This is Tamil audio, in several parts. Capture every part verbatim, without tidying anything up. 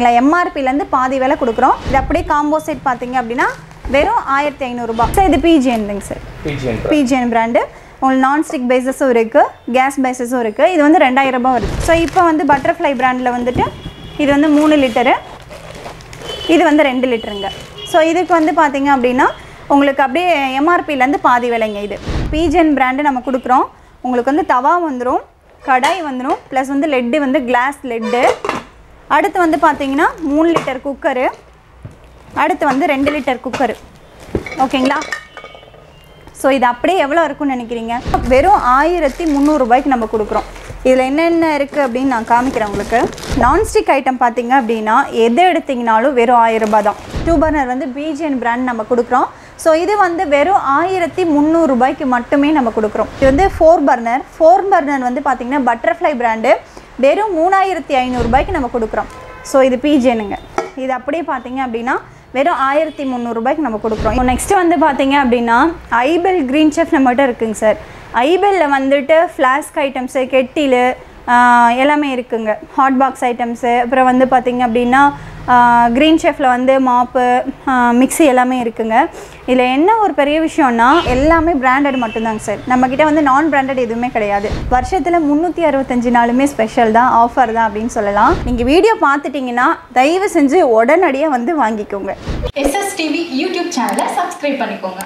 M R P ல இருந்து பாதி விலை கொடுக்குறோம். இது அப்படியே காம்போ செட் பார்த்தீங்க அப்படின்னா வெறும் ஆயிரத்தி ஐநூறு ரூபாய். சார் இது P G N தாங்க sir. P G N brand. உங்களுக்கு நான் ஸ்டிக் பேஸஸும் இருக்குது, கேஸ் பேஸஸும் இருக்குது. இது வந்து ரெண்டாயிரம் ரூபாய் வருது. ஸோ இப்போ வந்து பட்டர்ஃப்ளை பிராண்டில் வந்துட்டு இது வந்து மூணு லிட்டரு, இது வந்து ரெண்டு லிட்டருங்க. ஸோ இதுக்கு வந்து பார்த்தீங்க அப்படின்னா உங்களுக்கு அப்படியே M R P லேருந்து பாதி விலைங்க. இது P G N பிராண்டு நம்ம கொடுக்குறோம். உங்களுக்கு வந்து தவா வந்துடும், கடாய் வந்துடும், ப்ளஸ் வந்து லெட்டு வந்து கிளாஸ் லெட்டு. அடுத்து வந்து பார்த்தீங்கன்னா மூணு லிட்டர் குக்கரு, அடுத்து வந்து ரெண்டு லிட்டர் குக்கரு. ஓகேங்களா? ஸோ இது அப்படியே எவ்வளோ இருக்குன்னு நினைக்கிறீங்க? வெறும் ஆயிரத்தி முந்நூறுரூபாய்க்கு நம்ம கொடுக்குறோம். இதில் என்னென்ன இருக்குது அப்படின்னு நான் காமிக்கிறேன் உங்களுக்கு. நான்ஸ்டிக் ஐட்டம் பார்த்தீங்க அப்படின்னா எது எடுத்திங்கனாலும் வெறும் ஆயிரம் ரூபாய் தான். டூ பர்னர் வந்து P G N பிராண்ட் நம்ம கொடுக்குறோம். ஸோ இது வந்து வெறும் ஆயிரத்தி முந்நூறுரூபாய்க்கு மட்டுமே நம்ம கொடுக்குறோம். இது வந்து ஃபோர் பர்னர் ஃபோர் பர்னர் வந்து பார்த்திங்கன்னா பட்டர்ஃப்ளை பிராண்டு வெறும் மூணாயிரத்தி ஐநூறுரூபாய்க்கு நம்ம கொடுக்குறோம். ஸோ இது P G Nங்க. இது அப்படியே பார்த்தீங்க அப்படின்னா வெறும் ஆயிரத்தி முந்நூறுரூபாய்க்கு நம்ம கொடுக்குறோம். இப்போ நெக்ஸ்ட்டு வந்து பார்த்தீங்க அப்படின்னா ஐபெல் க்ரீன் செஃப் நம்மகிட்ட இருக்குங்க சார். ஐபெல்லில் வந்துட்டு ஃப்ளாஸ்க் ஐட்டம்ஸு, கெட்டிலு எல்லாமே இருக்குங்க. ஹாட் பாக்ஸ் ஐட்டம்ஸு, அப்புறம் வந்து பார்த்திங்க அப்படின்னா க்ரீன் செஃப்பில் வந்து மாப்பு, மிக்ஸி எல்லாமே இருக்குங்க. இதில் என்ன ஒரு பெரிய விஷயம்னா எல்லாமே பிராண்டட் மட்டும்தாங்க சார். நம்மக்கிட்ட வந்து நான் பிராண்டட் எதுவுமே கிடையாது. வருஷத்தில் முந்நூற்றி அறுபத்தஞ்சு நாளுமே ஸ்பெஷல் தான், ஆஃபர் தான் அப்படின்னு சொல்லலாம். நீங்கள் வீடியோ பார்த்துட்டிங்கன்னா தயவு செஞ்சு உடனடியாக வந்து வாங்கிக்கோங்க. S S T V YouTube சேனலை சப்ஸ்கிரைப் பண்ணிக்கோங்க.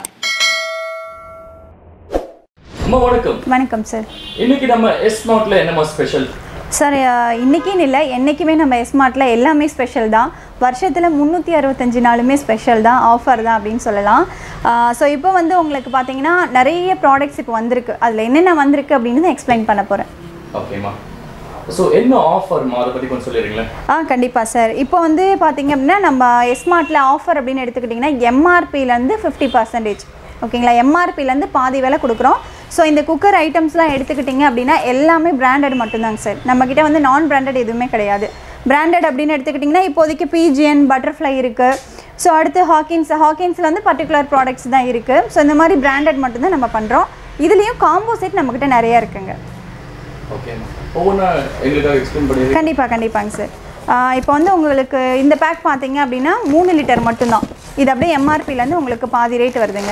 அம்மா வணக்கம். வணக்கம் சார். இன்னைக்கு நம்ம S-MARTல என்னமா ஸ்பெஷல்? சார் இன்றைக்கின்னு இல்லை, என்றைக்குமே நம்ம S-MARTல எல்லாமே ஸ்பெஷல் தான். வருஷத்தில் முந்நூற்றி அறுபத்தஞ்சு நாளுமே ஸ்பெஷல் தான், ஆஃபர் தான் அப்படின்னு சொல்லலாம். ஸோ இப்போ வந்து உங்களுக்கு பார்த்தீங்கன்னா நிறைய ப்ராடக்ட்ஸ் இப்போ வந்திருக்கு. அதில் என்னென்ன வந்திருக்கு அப்படின்னு தான் எக்ஸ்பிளைன் பண்ண போகிறேன். ஓகேம்மா. ஸோ என்ன ஆஃபர்மா அதை பற்றி கொஞ்சம் சொல்லிடுறீங்களா? ஆ கண்டிப்பாக சார். இப்போ வந்து பார்த்தீங்க அப்படின்னா நம்ம S-MARTல ஆஃபர் அப்படின்னு எடுத்துக்கிட்டிங்கன்னா M R P-லேருந்து ஃபிஃப்டி பர்சன்டேஜ் ஓகேங்களா. M R P-லேருந்து பாதி விலை கொடுக்குறோம். ஸோ இந்த குக்கர் ஐட்டம்ஸ்லாம் எடுத்துக்கிட்டிங்க அப்படின்னா எல்லாமே பிராண்டட் மட்டும்தாங்க சார். நம்மக்கிட்ட வந்து நான் பிராண்டட் எதுவுமே கிடையாது. பிராண்டட் அப்படின்னு எடுத்துக்கிட்டிங்கன்னா இப்போதைக்கு P G N, பட்டர்ஃப்ளை இருக்குது. ஸோ அடுத்து ஹாக்கின்ஸ் ஹாக்கின்ஸில் வந்து பர்டிகுலர் ப்ராடக்ட்ஸ் தான் இருக்குது. ஸோ இந்த மாதிரி பிராண்டட் மட்டும்தான் நம்ம பண்ணுறோம். இதுலேயும் காம்போ செட் நம்மக்கிட்ட நிறையா இருக்குங்க. கண்டிப்பாக கண்டிப்பாங்க சார். இப்போ வந்து உங்களுக்கு இந்த பேக் பார்த்தீங்க அப்படின்னா மூணு லிட்டர் மட்டும்தான். இது அப்படியே M R P-லேருந்து உங்களுக்கு பாதி ரேட் வருதுங்க.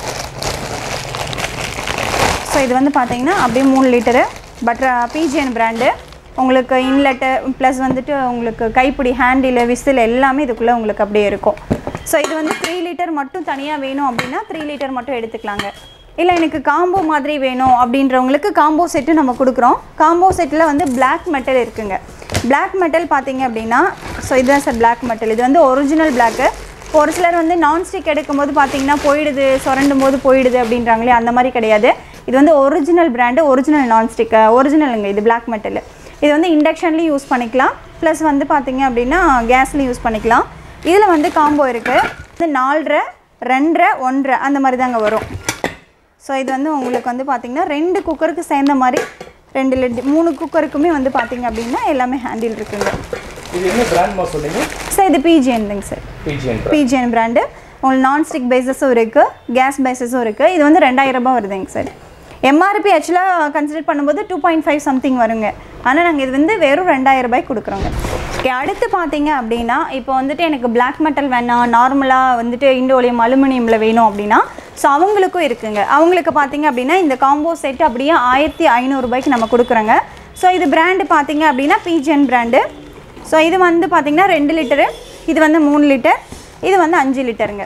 ஸோ இது வந்து பார்த்தீங்கன்னா அப்படியே மூணு litre butter P G N brand. உங்களுக்கு இன்லெட்டு ப்ளஸ் வந்துட்டு உங்களுக்கு கைப்பிடி, ஹேண்டில், விசில் எல்லாமே இதுக்குள்ளே உங்களுக்கு அப்படியே இருக்கும். ஸோ இது வந்து த்ரீ லிட்டர் மட்டும் தனியாக வேணும் அப்படின்னா த்ரீ லிட்டர் மட்டும் எடுத்துக்கலாங்க. இல்லை எனக்கு காம்போ மாதிரி வேணும் அப்படின்றவங்களுக்கு காம்போ செட்டு நம்ம கொடுக்குறோம். காம்போ செட்டில் வந்து பிளாக் மெட்டல் இருக்குங்க. பிளாக் மெட்டல் பார்த்தீங்க அப்படின்னா ஸோ இதுதான் சார் பிளாக் மெட்டல். இது வந்து ஒரிஜினல் பிளாக்கு. ஒரு சிலர் வந்து நான்ஸ்டிக் எடுக்கும்போது பார்த்தீங்கன்னா போயிடுது, சுரண்டும் போது போயிடுது அப்படின்றாங்களே, அந்த மாதிரி கிடையாது. இது வந்து ஒரிஜினல் பிராண்டு, ஒரிஜினல் நான்ஸ்டிக், ஒரிஜினலுங்க. இது பிளாக் மெட்டல். இது வந்து இண்டக்ஷன்லேயும் யூஸ் பண்ணிக்கலாம், ப்ளஸ் வந்து பார்த்திங்க அப்படின்னா கேஸ்லேயும் யூஸ் பண்ணிக்கலாம். இதில் வந்து காம்போ இருக்குது. இது நாலரை, ரெண்டரை, ஒன்றரை அந்த மாதிரி தாங்க வரும். ஸோ இது வந்து உங்களுக்கு வந்து பார்த்திங்கன்னா ரெண்டு குக்கருக்கு சேர்ந்த மாதிரி ரெண்டு லெட் மூணு குக்கருக்குமே வந்து பார்த்திங்க அப்படின்னா எல்லாமே ஹேண்டில் இருக்குங்க. இது என்ன பிராண்ட்மா சொன்னீங்க? சார் இது P G N தாங்க sir. P G N brand. உங்களுக்கு நான்ஸ்டிக் பேஸஸும் இருக்குது, கேஸ் பேஸஸும் இருக்குது. இது வந்து ரெண்டாயிரம் ரூபாய் வருதுங்க சார். M R P ஆக்சுவலாக கன்சிடர் பண்ணும்போது டூ பாயிண்ட் ஃபைவ் சம்திங் வருங்க. ஆனால் நாங்கள் இது வந்து வெறும் ரெண்டாயிரம் ரூபாய்க்கு கொடுக்குறோங்க. ஓகே, அடுத்து பார்த்தீங்க அப்படின்னா இப்போ வந்துட்டு எனக்கு பிளாக் மெட்டல் வேணாம், நார்மலாக வந்துட்டு இண்டோலியம் அலுமினியமில் வேணும் அப்படின்னா ஸோ அவங்களுக்கும் இருக்குங்க. அவங்களுக்கு பார்த்தீங்க அப்படின்னா இந்த காம்போ செட் அப்படியே ஆயிரத்தி ஐநூறுரூபாய்க்கு நம்ம கொடுக்குறோங்க. ஸோ இது பிராண்டு பார்த்தீங்க அப்படின்னா P G N brand. So இது வந்து பார்த்திங்கன்னா ரெண்டு லிட்டரு, இது வந்து மூணு லிட்டர், இது வந்து அஞ்சு லிட்டருங்க.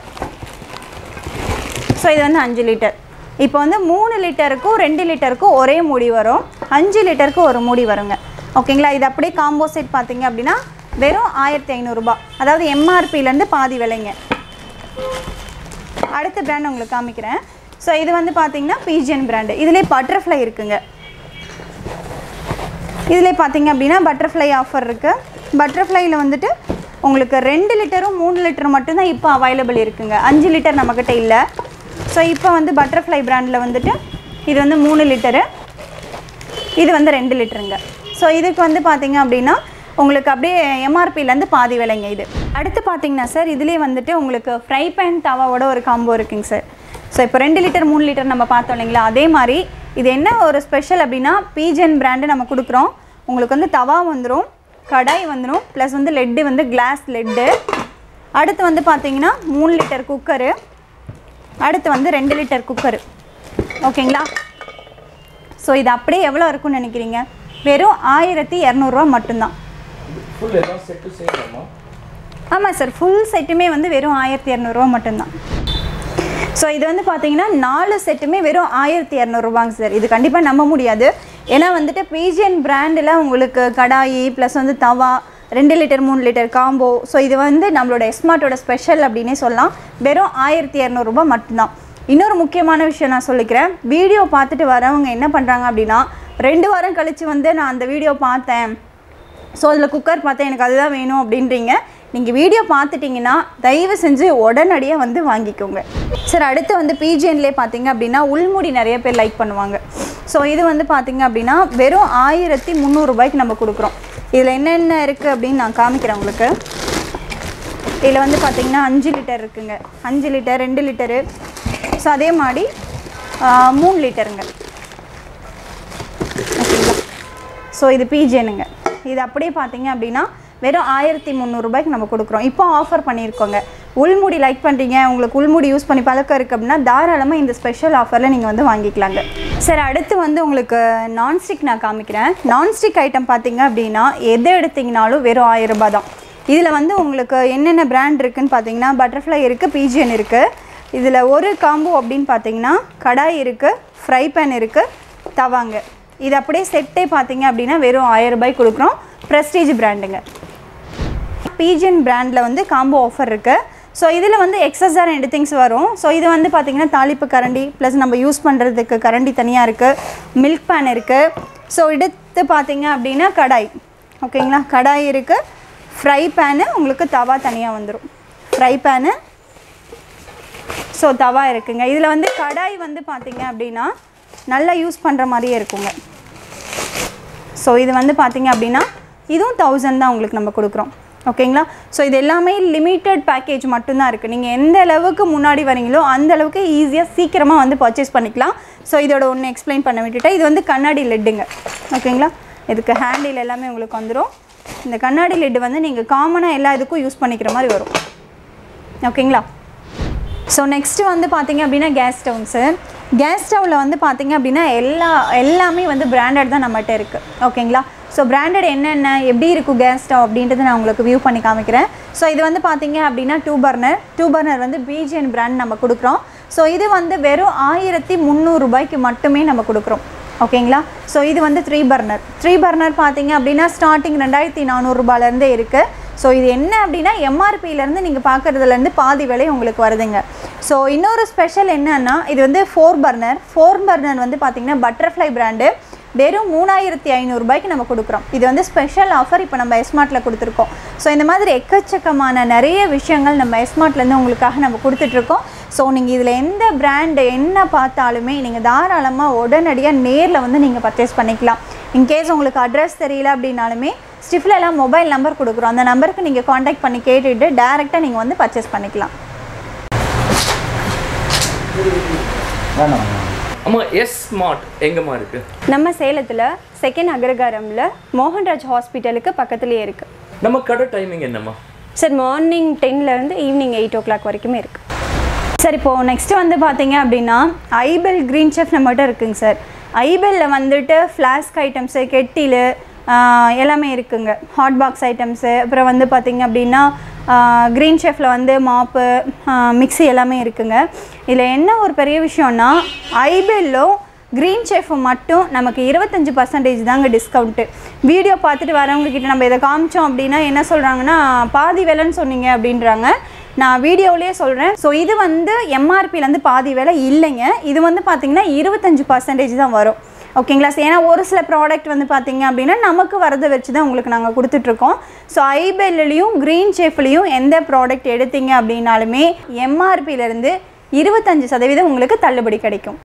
ஸோ இது வந்து அஞ்சு லிட்டர். இப்போ வந்து மூணு லிட்டருக்கும் ரெண்டு லிட்டருக்கும் ஒரே மூடி வரும், அஞ்சு லிட்டருக்கு ஒரு மூடி வருங்க. ஓகேங்களா? இது அப்படியே காம்போ செட் பார்த்தீங்க அப்படின்னா வெறும் ஆயிரத்தி ஐநூறுரூபா, அதாவது M R P-லேருந்து பாதி விலைங்க. அடுத்த பிராண்ட் உங்களுக்கு காமிக்கிறேன். ஸோ இது வந்து பார்த்தீங்கன்னா P G N பிராண்டு. இதிலே பட்டர்ஃப்ளை இருக்குங்க. இதிலே பார்த்தீங்க அப்படின்னா பட்டர்ஃப்ளை ஆஃபர் இருக்குது. பட்டர்ஃப்ளையில் வந்துட்டு உங்களுக்கு ரெண்டு லிட்டரும் மூணு லிட்டர் மட்டும்தான் இப்போ அவைலபிள் இருக்குங்க. அஞ்சு லிட்டர் நம்மக்கிட்ட இல்லை. ஸோ இப்போ வந்து பட்டர்ஃப்ளை பிராண்டில் வந்துட்டு இது வந்து மூணு லிட்டரு, இது வந்து ரெண்டு லிட்டருங்க. ஸோ இதுக்கு வந்து பார்த்திங்க அப்படின்னா உங்களுக்கு அப்படியே M R P-லேருந்து பாதி விலைங்க இது. அடுத்து பார்த்தீங்கன்னா சார் இதுலேயே வந்துட்டு உங்களுக்கு ஃப்ரை பேன் தவாவோட ஒரு காம்போ இருக்குங்க சார். ஸோ இப்போ ரெண்டு லிட்டர் மூணு லிட்டர் நம்ம பார்த்தோம் இல்லைங்களா, அதே மாதிரி இது என்ன ஒரு ஸ்பெஷல் அப்படின்னா P G N பிராண்டு நம்ம கொடுக்குறோம். உங்களுக்கு வந்து தவா வந்துடும், கடாய் வந்துடும், ப்ளஸ் வந்து லெட்டு வந்து கிளாஸ் லெட்டு. அடுத்து வந்து பார்த்தீங்கன்னா மூணு லிட்டர் குக்கரு, அடுத்து வந்து ரெண்டு லிட்டர் குக்கரு. ஓகேங்களா? ஸோ இது அப்படியே எவ்வளோ இருக்குன்னு நினைக்கிறீங்க? வெறும் ஆயிரத்தி இரநூறுவா மட்டும்தான். ஆமாம் சார், ஃபுல் செட்டுமே வந்து வெறும் ஆயிரத்தி இரநூறுவா மட்டும்தான். ஸோ இது வந்து பார்த்தீங்கன்னா நாலு செட்டுமே வெறும் ஆயிரத்தி இரநூறுபாங்க சார். இது கண்டிப்பாக நம்ப முடியாது. ஏன்னா வந்துட்டு பிஜிஎன் பிராண்டில் உங்களுக்கு கடாயி ப்ளஸ் வந்து தவா ரெண்டு லிட்டர் மூணு லிட்டர் காம்போ. ஸோ இது வந்து நம்மளோட எஸ்மார்ட்டோட ஸ்பெஷல் அப்படின்னே சொல்லலாம். வெறும் ஆயிரத்தி இரநூறுபா மட்டும்தான். இன்னொரு முக்கியமான விஷயம் நான் சொல்லிக்கிறேன். வீடியோ பார்த்துட்டு வரவங்க என்ன பண்ணுறாங்க அப்படின்னா, ரெண்டு வாரம் கழித்து வந்து நான் அந்த வீடியோ பார்த்தேன், ஸோ அதில் குக்கர் பார்த்தேன், எனக்கு அதுதான் வேணும் அப்படின்றீங்க. நீங்கள் வீடியோ பார்த்துட்டிங்கன்னா தயவு செஞ்சு உடனடியாக வந்து வாங்கிக்கோங்க சார். அடுத்து வந்து பிஜிஎன்லேயே பார்த்தீங்க அப்படின்னா உள்முடி நிறைய பேர் லைக் பண்ணுவாங்க. ஸோ இது வந்து பார்த்தீங்க அப்படின்னா வெறும் ஆயிரத்தி முந்நூறுபாய்க்கு நம்ம கொடுக்குறோம். இதில் என்னென்ன இருக்குது அப்படின்னு நான் காமிக்கிறேன் உங்களுக்கு. இதில் வந்து பார்த்திங்கன்னா அஞ்சு லிட்டர் இருக்குங்க, அஞ்சு லிட்டர் ரெண்டு லிட்டரு, ஸோ அதே மாதிரி மூணு லிட்டருங்க. ஓகேங்களா? ஸோ இது பிஜிஎனுங்க. இது அப்படியே பார்த்தீங்க அப்படின்னா வெறும் ஆயிரத்தி முந்நூறுபாய்க்கு நம்ம கொடுக்குறோம். இப்போ ஆஃபர் பண்ணியிருக்கோங்க. உள்முடி லைக் பண்ணுறீங்க, உங்களுக்கு உள்முடி யூஸ் பண்ணி பழக்கம் இருக்குது அப்படின்னா தாராளமாக இந்த ஸ்பெஷல் ஆஃபரில் நீங்கள் வந்து வாங்கிக்கலாங்க சார். அடுத்து வந்து உங்களுக்கு நான்ஸ்டிக் நான் காமிக்கிறேன். நான்ஸ்டிக் ஐட்டம் பார்த்தீங்க அப்படின்னா எது எடுத்திங்கனாலும் வெறும் ஆயிரம் ரூபாய் தான். இதில் வந்து உங்களுக்கு என்னென்ன பிராண்ட் இருக்குதுன்னு பார்த்தீங்கன்னா பட்டர்ஃப்ளை இருக்குது, பிஜிஎன் இருக்குது. இதில் ஒரு காம்போ அப்படின்னு பார்த்தீங்கன்னா கடாய் இருக்குது, ஃப்ரை பேன் இருக்குது, தவாங்க. இது அப்படியே செட்டே பார்த்தீங்க அப்படின்னா வெறும் ஆயிரம் ரூபாய்க்கு கொடுக்குறோம். ப்ரெஸ்டீஜ் பிராண்டுங்க. பிஜிஎன் பிராண்டில் வந்து காம்போ ஆஃபர் இருக்குது. ஸோ இதில் வந்து எக்ஸஸாக ரெண்டு திங்ஸ் வரும். ஸோ இது வந்து பார்த்திங்கன்னா தாளிப்பு கரண்டி ப்ளஸ் நம்ம யூஸ் பண்ணுறதுக்கு கரண்டி தனியாக இருக்குது, மில்க் பேன் இருக்குது. ஸோ எடுத்து பார்த்திங்க அப்படின்னா கடாய். ஓகேங்களா? கடாய் இருக்குது, ஃப்ரை பேனு, உங்களுக்கு தவா தனியாக வந்துடும், ஃப்ரை பேனு. ஸோ தவா இருக்குங்க. இதில் வந்து கடாய் வந்து பார்த்திங்க அப்படின்னா நல்லா யூஸ் பண்ணுற மாதிரியே இருக்குங்க. ஸோ இது வந்து பார்த்திங்க அப்படின்னா இதுவும் தௌசண்ட் தான் உங்களுக்கு நம்ம கொடுக்குறோம். ஓகேங்களா? ஸோ இது எல்லாமே லிமிட்டட் பேக்கேஜ் மட்டும்தான் இருக்குது. நீங்கள் எந்த அளவுக்கு முன்னாடி வரீங்களோ அந்த அளவுக்கு ஈஸியாக சீக்கிரமாக வந்து பர்ச்சேஸ் பண்ணிக்கலாம். ஸோ இதோட ஒன்று எக்ஸ்பிளைன் பண்ண விட்டுட்டேன். இது வந்து கண்ணாடி லெட்டுங்க. ஓகேங்களா? இதுக்கு ஹேண்டில் எல்லாமே உங்களுக்கு வந்துடும். இந்த கண்ணாடி லெட்டு வந்து நீங்கள் காமனாக எல்லா இதுக்கும் யூஸ் பண்ணிக்கிற மாதிரி வரும். ஓகேங்களா? ஸோ நெக்ஸ்ட்டு வந்து பார்த்திங்க அப்படின்னா கேஸ் ஸ்டவ்ங்க சார். கேஸ் ஸ்டவ்வில் வந்து பார்த்திங்க அப்படின்னா எல்லா எல்லாமே வந்து பிராண்டட் தான் நம்மகிட்ட இருக்குது. ஓகேங்களா? ஸோ பிராண்டட் என்னென்ன எப்படி இருக்கும் கேஸ் ஸ்டவ் அப்படின்றத நான் உங்களுக்கு வியூ பண்ணி காமிக்கிறேன். ஸோ இது வந்து பார்த்திங்க அப்படின்னா டூ பர்னர் டூ பர்னர் வந்து பிஜிஎன் பிராண்ட் நம்ம கொடுக்குறோம். ஸோ இது வந்து வெறும் ஆயிரத்தி முந்நூறுபாய்க்கு மட்டுமே நம்ம கொடுக்குறோம். ஓகேங்களா? ஸோ இது வந்து த்ரீ பர்னர் த்ரீ பர்னர் பார்த்திங்க அப்படின்னா ஸ்டார்டிங் ரெண்டாயிரத்தி நானூறுரூபாலேருந்தே இருக்குது. ஸோ இது என்ன அப்படின்னா எம்ஆர்பியிலேருந்து நீங்கள் பார்க்குறதுலேருந்து பாதி விலை உங்களுக்கு வருதுங்க. ஸோ இன்னொரு ஸ்பெஷல் என்னன்னா இது வந்து ஃபோர் பர்னர் ஃபோர் பர்னர் வந்து பார்த்திங்கன்னா பட்டர்ஃப்ளை பிராண்டு வெறும் மூணாயிரத்தி ஐநூறுபாய்க்கு நம்ம கொடுக்குறோம். இது வந்து ஸ்பெஷல் ஆஃபர் இப்போ நம்ம எஸ்மார்ட்டில் கொடுத்துருக்கோம். ஸோ இந்த மாதிரி எக்கச்சக்கமான நிறைய விஷயங்கள் நம்ம எஸ்மார்ட்லேருந்து உங்களுக்காக நம்ம கொடுத்துட்ருக்கோம். ஸோ நீங்கள் இதில் எந்த பிராண்டு என்ன பார்த்தாலுமே நீங்கள் தாராளமாக உடனடியாக நேரில் வந்து நீங்கள் பர்ச்சேஸ் பண்ணிக்கலாம். இன்கேஸ் உங்களுக்கு அட்ரஸ் தெரியல அப்படின்னாலுமே ஸ்டிஃப்லெல்லாம் மொபைல் நம்பர் கொடுக்குறோம். அந்த நம்பருக்கு நீங்கள் காண்டாக்ட் பண்ணி கேட்டுட்டு டேரெக்டாக நீங்கள் வந்து பர்ச்சேஸ் பண்ணிக்கலாம். அம்மா S-MART எங்கம்மா இருக்குது? நம்ம சேலத்தில் செகண்ட் அக்ரகாரமில் மோகன்ராஜ் ஹாஸ்பிட்டலுக்கு பக்கத்துலேயே இருக்குது. நம்ம கடை டைமிங் என்னம்மா சார்? மார்னிங் டென்லேருந்து ஈவினிங் எயிட் ஓ கிளாக் வரைக்குமே இருக்குது சார். இப்போது நெக்ஸ்ட்டு வந்து பார்த்தீங்க அப்படின்னா ஐபெல் க்ரீன் செஃப் நம்மகிட்ட இருக்குங்க சார். ஐபெல்லில் வந்துட்டு ஃப்ளாஸ்க் ஐட்டம்ஸு, கெட்டிலு எல்லாமே இருக்குங்க, ஹாட் பாக்ஸ் ஐட்டம்ஸு. அப்புறம் வந்து பார்த்திங்க அப்படின்னா க்ரீன் ஷெஃப்பில் வந்து மாப்பு, மிக்ஸி எல்லாமே இருக்குங்க. இதில் என்ன ஒரு பெரிய விஷயம்னா ஐபெல்லும் க்ரீன் ஷெஃப் மட்டும் நமக்கு இருபத்தஞ்சி பர்சன்டேஜ் தாங்க டிஸ்கவுண்ட்டு. வீடியோ பார்த்துட்டு வரவங்கக்கிட்ட நம்ம இதை காமிச்சோம் அப்படின்னா என்ன சொல்கிறாங்கன்னா பாதி விலைன்னு சொன்னீங்க அப்படின்றாங்க. நான் வீடியோவிலே சொல்கிறேன். ஸோ இது வந்து எம்ஆர்பிலேருந்து பாதி விலை இல்லைங்க. இது வந்து பார்த்திங்கன்னா இருபத்தஞ்சி பர்சன்டேஜ் தான் வரும். ஓகேங்களா? ஏன்னா ஒரு சில ப்ராடக்ட் வந்து பார்த்திங்க அப்படின்னா நமக்கு வரதை வச்சு தான் உங்களுக்கு நாங்கள் கொடுத்துட்ருக்கோம். ஸோ ஐபெல்லையும் க்ரீன் ஷெஃப்லேயும் எந்த ப்ராடக்ட் எடுத்தீங்க அப்படின்னாலுமே எம்ஆர்பியிலேருந்து இருபத்தஞ்சி சதவீதம் உங்களுக்கு தள்ளுபடி கிடைக்கும்.